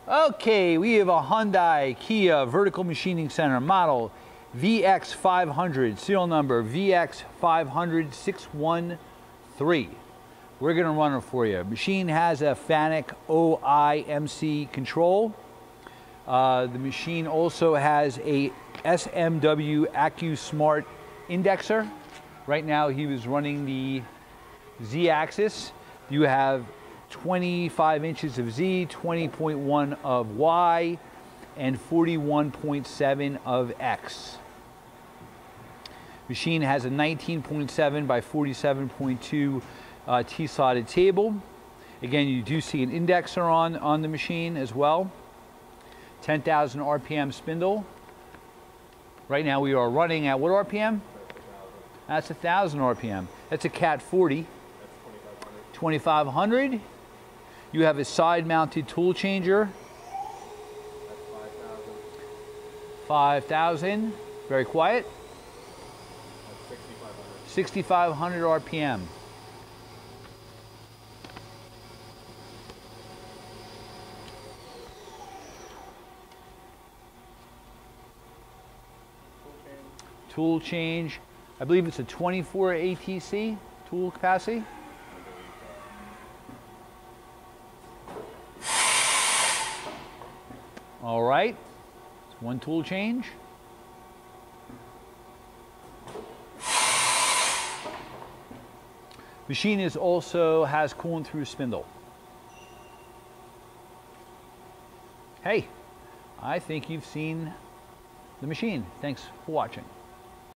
Okay, we have a Hyundai Kia Vertical Machining Center model VX500, serial number VX500613. We're going to run it for you. Machine has a FANUC OIMC control. The machine also has a SMW AccuSmart indexer. Right now he was running the Z-axis. You have 25 inches of Z, 20.1 of Y, and 41.7 of X. Machine has a 19.7 by 47.2 T-slotted table. Again, you do see an indexer on the machine as well. 10,000 RPM spindle. Right now we are running at what RPM? That's 1,000 RPM. That's a Cat 40. 2,500. You have a side-mounted tool changer. 5,000. Very quiet. 6,500 RPM. Tool change. I believe it's a 24 ATC tool capacity. All right, it's one tool change. Machine also has coolant through spindle. Hey, I think you've seen the machine. Thanks for watching.